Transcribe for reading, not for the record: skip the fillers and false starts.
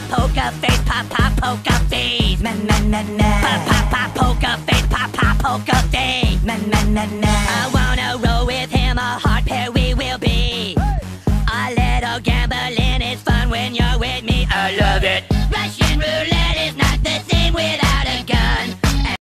poker face, pop pop poker face. Na na na na. Pop pop pop poker face, pop pop poker face. Na na na na. I wanna roll with him, a hard